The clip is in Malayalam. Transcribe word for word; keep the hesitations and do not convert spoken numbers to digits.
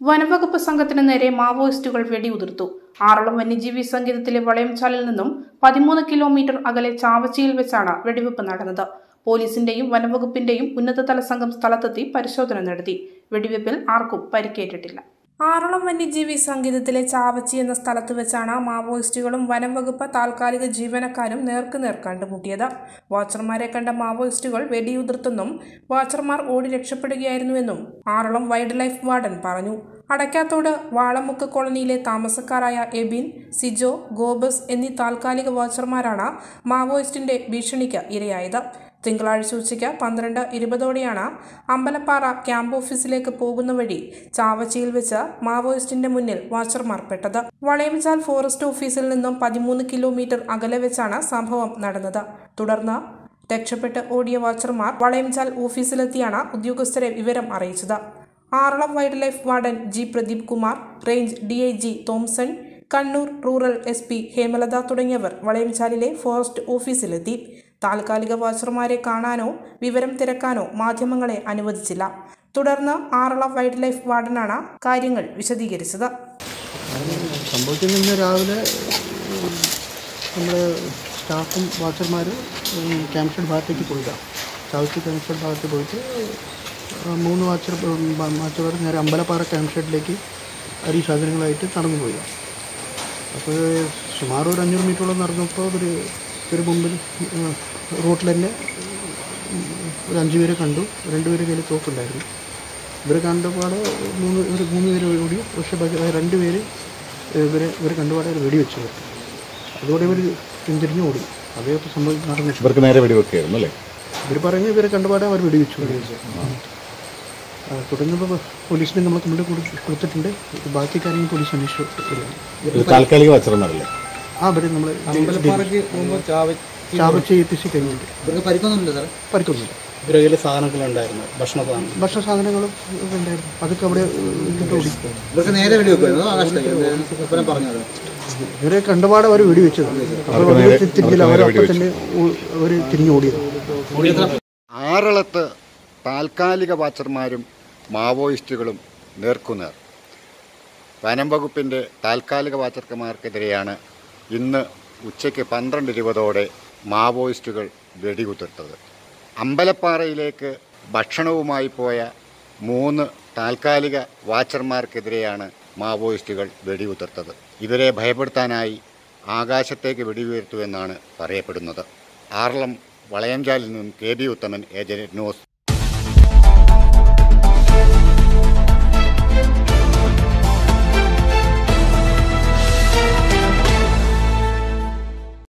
വനംവകുപ്പ് സംഘത്തിന് നേരെ മാവോയിസ്റ്റുകൾ വെടിയുതിർത്തു. ആറളം വന്യജീവി സങ്കേതത്തിലെ വളയംചാലിൽ നിന്നും പതിമൂന്ന് കിലോമീറ്റർ അകലെ ചാവച്ചിയിൽ വെച്ചാണ് വെടിവെപ്പ് നടന്നത്. പോലീസിന്റെയും വനംവകുപ്പിന്റെയും ഉന്നതതല സംഘം സ്ഥലത്തെത്തി പരിശോധന നടത്തി. വെടിവെപ്പിൽ ആർക്കും പരിക്കേറ്റിട്ടില്ല. ആറളം വന്യജീവി സങ്കേതത്തിലെ ചാവച്ചി എന്ന സ്ഥലത്ത് വെച്ചാണ് മാവോയിസ്റ്റുകളും വനംവകുപ്പ് താൽക്കാലിക ജീവനക്കാരും നേർക്കുനേർ കണ്ടുമുട്ടിയത്. വാച്ചർമാരെ കണ്ട മാവോയിസ്റ്റുകൾ വെടിയുതിർത്തെന്നും വാച്ചർമാർ ഓടി രക്ഷപ്പെടുകയായിരുന്നുവെന്നും ആറളം വൈൽഡ് ലൈഫ് വാർഡൻ പറഞ്ഞു. അടയ്ക്കാത്തോട് വാളമുക്ക് കോളനിയിലെ താമസക്കാരായ എബിൻ, സിജോ, ഗോബസ് എന്നീ താൽക്കാലിക വാച്ചർമാരാണ് മാവോയിസ്റ്റിന്റെ ഭീഷണിക്ക് ഇരയായത്. തിങ്കളാഴ്ച ഉച്ചയ്ക്ക് പന്ത്രണ്ട് ഇരുപതോടെയാണ് അമ്പലപ്പാറ ക്യാമ്പ് ഓഫീസിലേക്ക് പോകുന്ന വഴി ചാവച്ചിയിൽ വെച്ച് മാവോയിസ്റ്റിന്റെ മുന്നിൽ വാച്ചർമാർ പെട്ടത്. വളയംചാൽ ഫോറസ്റ്റ് ഓഫീസിൽ നിന്നും പതിമൂന്ന് കിലോമീറ്റർ അകലെ വെച്ചാണ് സംഭവം നടന്നത്. തുടർന്ന് രക്ഷപ്പെട്ട് ഓടിയ വാച്ചർമാർ വളയംചാൽ ഓഫീസിലെത്തിയാണ് ഉദ്യോഗസ്ഥരെ വിവരം അറിയിച്ചത്. Aralam wildlife warden G Pradeep Kumar, range D I G Thomson, Kannur rural S P Hemalatha തുടങ്ങിയവർ വളയംചാലിലെ ഫോറസ്റ്റ് ഓഫീസിലെത്തി. താൽക്കാലിക വാച്ചർമാരെ കാണാനോ വിവരം തിരക്കാനോ മാധ്യമങ്ങളെ അനുവദിച്ചില്ല. തുടർന്ന് ആറളം വൈൽഡ് ലൈഫ് വാർഡനാണ് കാര്യങ്ങൾ വിശദീകരിച്ചത്. സംഭവത്തിൽ നിന്ന് രാവിലെ നമ്മുടെ സ്റ്റാഫും വാച്ചർമാരും ക്യാമ്പ് ഷെഡ് ഭാഗത്തേക്ക് പോയതാണ്. ചാവച്ചി ക്യാമ്പ് ഷെഡ് ഭാഗത്ത് പോയിട്ട് മൂന്ന് വാച്ചർ വാച്ചർമാർ നേരെ അമ്പലപ്പാറ ക്യാമ്പ് ഷെഡിലേക്ക് അരി സാധനങ്ങളായിട്ട് നടന്നു പോയതാണ്. അപ്പോൾ സുമാർ ഒരു അഞ്ഞൂറ് മീറ്ററോളം നടന്നപ്പോൾ ഒരു ഒരു മുമ്പിൽ റോട്ടിൽ തന്നെ ഒരു അഞ്ച് പേരെ കണ്ടു. രണ്ടുപേരെ കയ്യിൽ തോക്കുണ്ടായിരുന്നു. ഇവരെ കണ്ടപാട് മൂന്ന് ഒരു മൂന്ന് പേര് ഓടി. പക്ഷേ രണ്ട് പേര് ഇവരെ ഇവർ കണ്ടുപാടെ വെടിവെച്ചു നിർത്തി. അതോടെ ഇവർ പിന്തിരിഞ്ഞ് ഓടി. അതേ സംഭവം നടന്നു. ഇവർക്ക് നേരെ വെടിവെക്കുകയായിരുന്നു അല്ലേ? ഇവർ പറഞ്ഞ് ഇവരെ കണ്ടുപാടെ അവർ വെടിവെച്ചു. തുടങ്ങുമ്പോൾ പോലീസിനെ നമ്മൾ കംപ്ലൈൻറ്റ് കൊടുത്തിട്ടുണ്ട്. ബാക്കി കാര്യങ്ങൾ പോലീസ് അന്വേഷിച്ചു. താൽക്കാലിക വാച്ചർമാരല്ലേ? ആ വരെ നമ്മൾ ചാവച്ചി എത്തിച്ച് കഴിഞ്ഞിട്ട് പരിക്കൊന്നുമില്ല. പരിക്കൊന്നുമില്ല. ഇവരുടെ കയ്യിൽ സാധനങ്ങളുണ്ടായിരുന്നു, ഭക്ഷണ സാധനം ഭക്ഷണ സാധനങ്ങളും ഉണ്ടായിരുന്നു. അതൊക്കെ അവിടെ ഇവർക്ക് നേരെ വെടിവെക്കുമായിരുന്നു. ഇവരെ കണ്ടപാടെ അവർ വെടിവെച്ചത്. തിരിഞ്ഞില്ല. അവരപ്പം തന്നെ അവർ തിരിഞ്ഞോടിയത്. ആറളത്ത് താൽക്കാലിക വാച്ചർമാരും മാവോയിസ്റ്റുകളും നേർക്കുനേർ. വനം വകുപ്പിൻ്റെ താൽക്കാലിക വാച്ചർമാർക്കെതിരെയാണ് ഇന്ന് ഉച്ചയ്ക്ക് പന്ത്രണ്ട് ഇരുപതോടെ മാവോയിസ്റ്റുകൾ വെടിയുതിർത്തത്. അമ്പലപ്പാറയിലേക്ക് ഭക്ഷണവുമായി പോയ മൂന്ന് താൽക്കാലിക വാച്ചർമാർക്കെതിരെയാണ് മാവോയിസ്റ്റുകൾ വെടിയുതിർത്തത്. ഇവരെ ഭയപ്പെടുത്താനായി ആകാശത്തേക്ക് വെടിയുതിർത്തുവെന്നാണ് പറയപ്പെടുന്നത്. ആറളം വളയംചാലിൽ നിന്നും K B Uthaman, agent news.